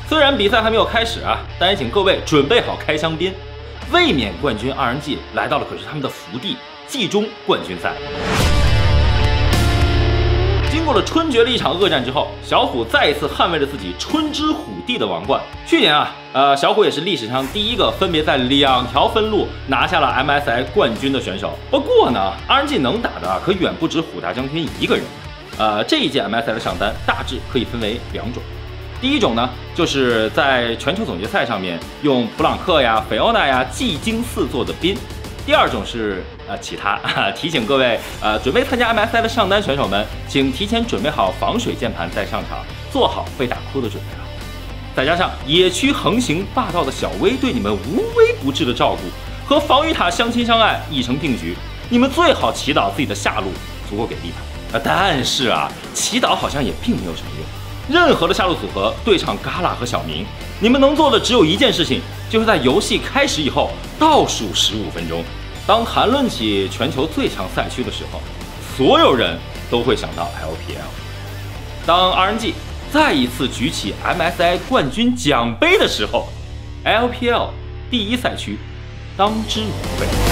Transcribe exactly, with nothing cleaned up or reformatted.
虽然比赛还没有开始啊，但也请各位准备好开香槟。卫冕冠军 R N G 来到了可是他们的福地季中冠军赛。经过了春决的一场恶战之后，小虎再一次捍卫了自己春之虎地的王冠。去年啊，呃，小虎也是历史上第一个分别在两条分路拿下了 M S I 冠军的选手。不过呢 ，R N G 能打的可远不止虎大将军一个人。呃，这一届 M S I 的上单大致可以分为两种。第一种呢，就是在全球总决赛上面用普朗克呀、菲欧娜呀技惊四座的宾。第二种是呃其他，提醒各位呃准备参加 M S I 的上单选手们，请提前准备好防水键盘再上场，做好被打哭的准备了。再加上野区横行霸道的小威对你们无微不至的照顾，和防御塔相亲相爱已成定局，你们最好祈祷自己的下路足够给力啊！但是啊，祈祷好像也并没有什么用。任何的下路组合对上嘎啦和小明，你们能做的只有一件事情，就是在游戏开始以后倒数十五分钟。当谈论起全球最强赛区的时候，所有人都会想到 L P L。当 R N G 再一次举起 M S I 冠军奖杯的时候 ，L P L 第一赛区当之无愧。